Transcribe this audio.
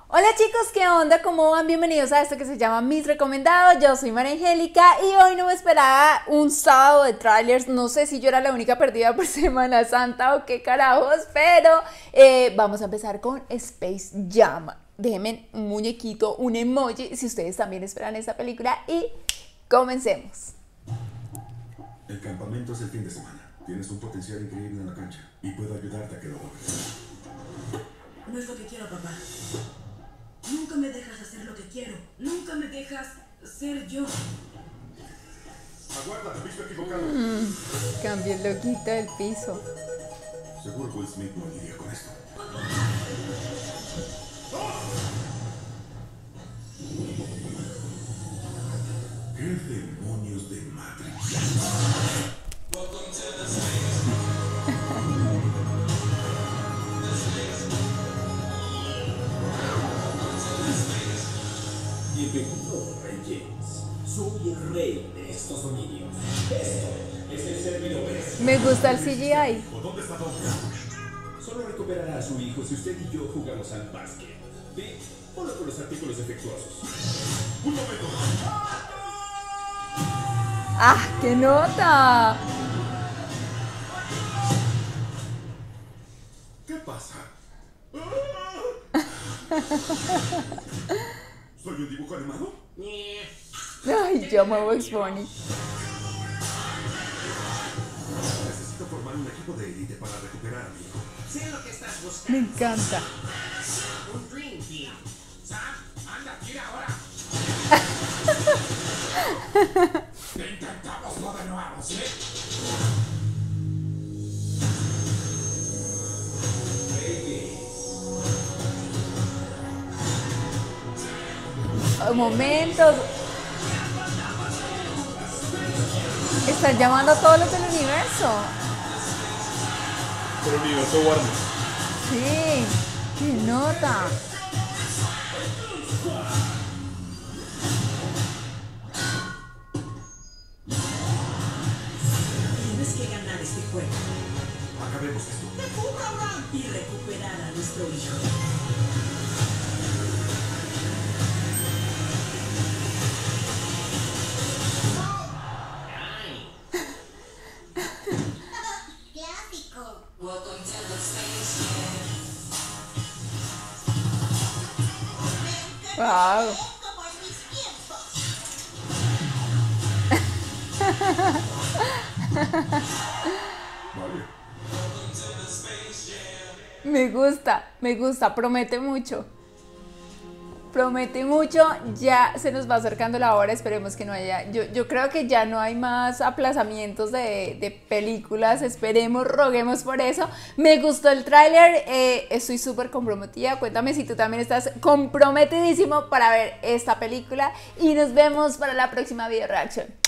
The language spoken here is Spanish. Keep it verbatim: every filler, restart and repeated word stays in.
Hola chicos, ¿qué onda? ¿Cómo van? Bienvenidos a esto que se llama Mis Recomendados. Yo soy María Angélica y hoy no me esperaba un sábado de trailers. No sé si yo era la única perdida por Semana Santa o qué carajos, pero eh, vamos a empezar con Space Jam. Déjenme un muñequito, un emoji, si ustedes también esperan esta película y comencemos. El campamento es el fin de semana. Tienes un potencial increíble en la cancha y puedo ayudarte a que lo logres. No es lo que quiero, papá. Nunca me dejas hacer lo que quiero. Nunca me dejas ser yo. Aguarda, te visto equivocado. Mm, cambió el loquito del piso. Seguro Will Smith no lidia con esto. ¿Qué demonios de Matrix? Bienvenido, Rey James. Soy el rey de estos dominios. Esto es el servidor. Me gusta el C G I. ¿Dónde está Don? Solo recuperará a su hijo si usted y yo jugamos al básquet. Sí, ponlo con los artículos defectuosos. ¡Un momento! ¡Ah, qué nota! ¿Qué pasa? ¿Soy un dibujo animado? Ay, yo amo Bugs Bunny. Necesito formar un equipo de élite para recuperar a mi hijo. Sé lo que estás buscando. Me encanta. Un Dream Team. Sam, anda, tira ahora. Intentámoslo de nuevo, ¿sí? Momentos. Están llamando a todos los del universo. El universo Warner. Sí, qué nota. Tienes que ganar este juego Acabemos esto. y recuperar a nuestro hijo. Clásico. Welcome to the space jam. Wow. Como en mis tiempos. Vale. Me gusta, me gusta, promete mucho. Promete mucho, ya se nos va acercando la hora, esperemos que no haya, yo, yo creo que ya no hay más aplazamientos de, de películas, esperemos, roguemos por eso. Me gustó el tráiler, eh, estoy súper comprometida, cuéntame si tú también estás comprometidísimo para ver esta película y nos vemos para la próxima video reacción.